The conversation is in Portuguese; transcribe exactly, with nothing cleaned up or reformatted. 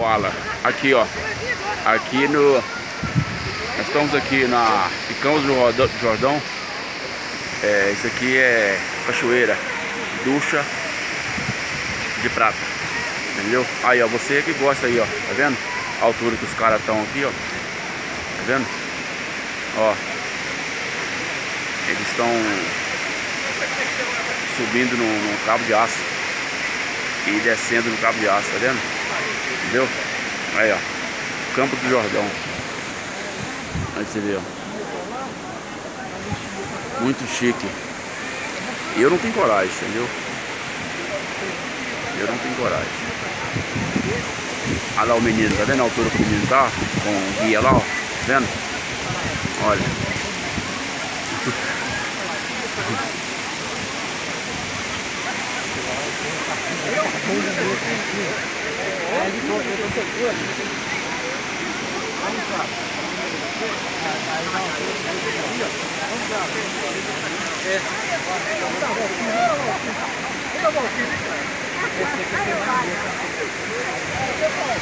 fala. Aqui, ó. Aqui no... Nós estamos aqui na Picamos do Jordão. É, isso aqui é cachoeira, ducha de prata. Entendeu? Aí, ó, você que gosta aí, ó. Tá vendo? A altura que os caras estão aqui, ó. Tá vendo? Ó. Eles estão subindo no, no cabo de aço e descendo no cabo de aço, tá vendo? Entendeu? Aí, ó. Campo do Jordão. Aí você vê, ó. Muito chique. E eu não tenho coragem, entendeu? Eu não tenho coragem. Olha lá o menino, tá vendo a altura que o menino tá? Com o guia lá, ó. Tá vendo? Olha. É.